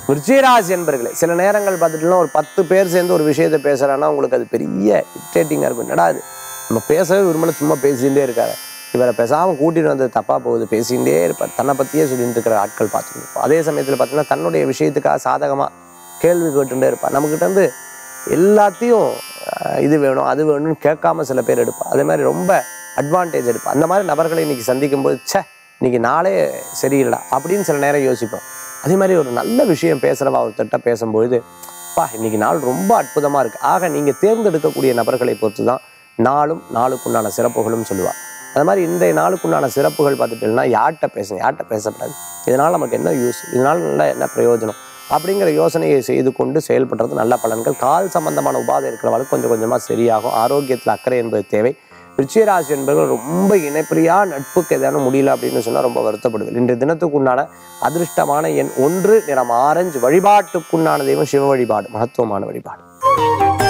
விருச்சிகராசி என்பர்களே, சில நேரங்கள் பார்த்துட்டுலாம் ஒரு 10 பேர் சேர்ந்து ஒரு விஷயத்தை பேசுகிறான்னா உங்களுக்கு அது பெரிய இரிட்டேட்டிங்காக இருக்கும். என்னடா அது நம்ம பேசவே விரும்பல, சும்மா பேசிகிட்டே இருக்காரு, இவரை பேசாமல் கூட்டிகிட்டு வந்தது தப்பாக போகுது, பேசிகிட்டே இருப்பார், தன்னை பற்றியே சொல்லிட்டு இருக்கிற ஆட்கள் பார்த்துக்கணும். அதே சமயத்தில் பார்த்தீங்கன்னா தன்னுடைய விஷயத்துக்காக சாதகமாக கேள்வி கேட்டுகிட்டே இருப்பார். நம்மக்கிட்ட வந்து எல்லாத்தையும் இது வேணும் அது வேணும்னு கேட்காம சில பேர் எடுப்பார். அதே மாதிரி ரொம்ப அட்வான்டேஜ் எடுப்பார். அந்த மாதிரி நபர்களை இன்றைக்கி சந்திக்கும்போது இன்னைக்கு நாளே சரியில்லை அப்படின்னு சில நேரம் யோசிப்போம். அதே மாதிரி ஒரு நல்ல விஷயம் பேசுகிறவா ஒருத்தட்ட பேசும்பொழுது இன்னைக்கு நாள் ரொம்ப அற்புதமாக இருக்குது. ஆக நீங்கள் தேர்ந்தெடுக்கக்கூடிய நபர்களை பொறுத்து தான் நாளுக்குண்டான சிறப்புகளும் சொல்லுவாள். அது மாதிரி இந்த நாளுக்குண்டான சிறப்புகள் பார்த்துட்டீங்கன்னா யார்கிட்ட பேசுங்க, யார்கிட்ட பேசப்படாது, இதனால் நமக்கு என்ன யூஸ், இதனால் நல்லா என்ன பிரயோஜனம் அப்படிங்கிற யோசனையை செய்து கொண்டு செயல்படுறது நல்ல பலன்கள். கால் சம்பந்தமான உபாதை இருக்கிறவங்களுக்கு கொஞ்சம் கொஞ்சமாக சரியாகும். ஆரோக்கியத்தில் அக்கறை என்பது தேவை. விருச்சிகராசி என்பவர்கள் ரொம்ப இணைப்பிரியா நட்புக்கு எதான முடியல அப்படின்னு சொன்னால் ரொம்ப வருத்தப்படுவேன். இன்றைய தினத்துக்குண்டான அதிர்ஷ்டமான எண் 1, நிறம் ஆரஞ்சு. வழிபாட்டுக்குண்டான தெய்வம் சிவ வழிபாடு, மகத்துவமான வழிபாடு.